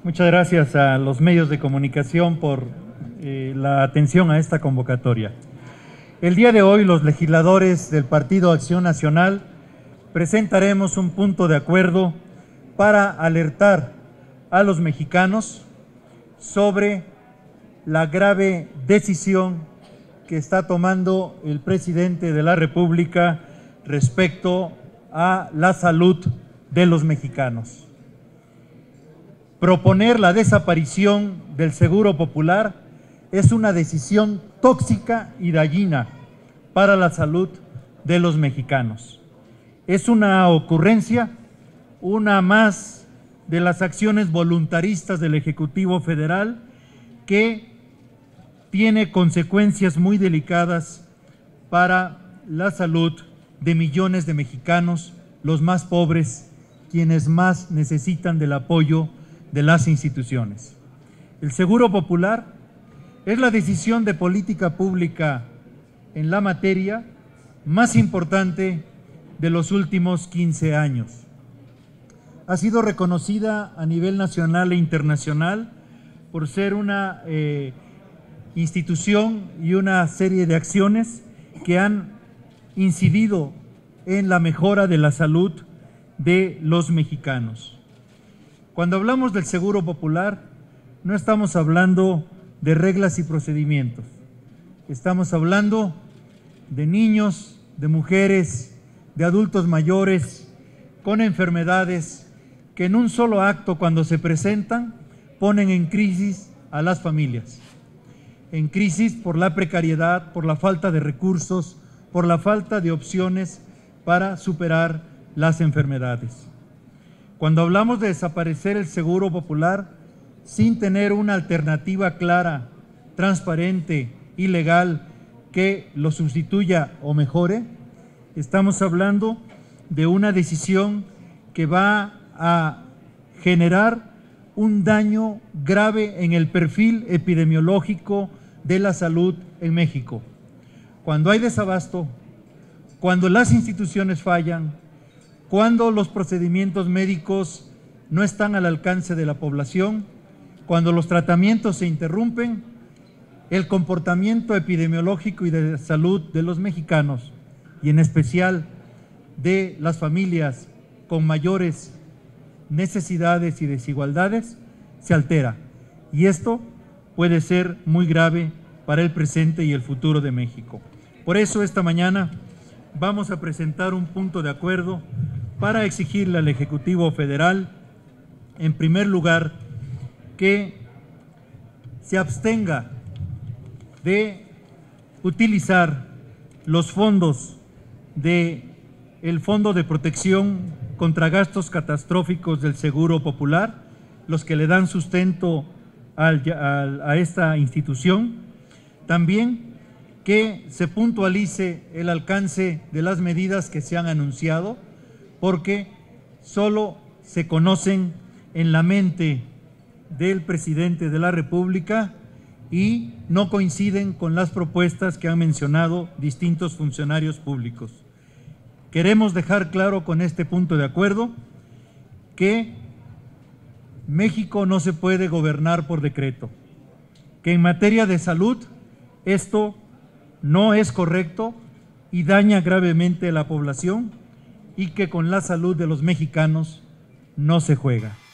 Muchas gracias a los medios de comunicación por la atención a esta convocatoria. El día de hoy, los legisladores del Partido Acción Nacional presentaremos un punto de acuerdo para alertar a los mexicanos sobre la grave decisión que está tomando el presidente de la República respecto a la salud de los mexicanos. Proponer la desaparición del Seguro Popular es una decisión tóxica y dañina para la salud de los mexicanos. Es una ocurrencia, una más de las acciones voluntaristas del Ejecutivo Federal que tiene consecuencias muy delicadas para la salud de millones de mexicanos, los más pobres, quienes más necesitan del apoyo de las instituciones. El Seguro Popular es la decisión de política pública en la materia más importante de los últimos 15 años. Ha sido reconocida a nivel nacional e internacional por ser una institución y una serie de acciones que han incidido en la mejora de la salud de los mexicanos. Cuando hablamos del Seguro Popular, no estamos hablando de reglas y procedimientos. Estamos hablando de niños, de mujeres, de adultos mayores con enfermedades que en un solo acto, cuando se presentan, ponen en crisis a las familias. En crisis por la precariedad, por la falta de recursos, por la falta de opciones para superar las enfermedades. Cuando hablamos de desaparecer el Seguro Popular sin tener una alternativa clara, transparente y legal que lo sustituya o mejore, estamos hablando de una decisión que va a generar un daño grave en el perfil epidemiológico de la salud en México. Cuando hay desabasto, cuando las instituciones fallan, cuando los procedimientos médicos no están al alcance de la población, cuando los tratamientos se interrumpen, el comportamiento epidemiológico y de salud de los mexicanos, y en especial de las familias con mayores necesidades y desigualdades, se altera. Y esto puede ser muy grave para el presente y el futuro de México. Por eso esta mañana vamos a presentar un punto de acuerdo para exigirle al Ejecutivo Federal, en primer lugar, que se abstenga de utilizar los fondos del Fondo de Protección contra Gastos Catastróficos del Seguro Popular, los que le dan sustento a esta institución. También que se puntualice el alcance de las medidas que se han anunciado, porque solo se conocen en la mente del presidente de la República y no coinciden con las propuestas que han mencionado distintos funcionarios públicos. Queremos dejar claro con este punto de acuerdo que México no se puede gobernar por decreto, que en materia de salud esto no es correcto y daña gravemente a la población, y que con la salud de los mexicanos no se juega.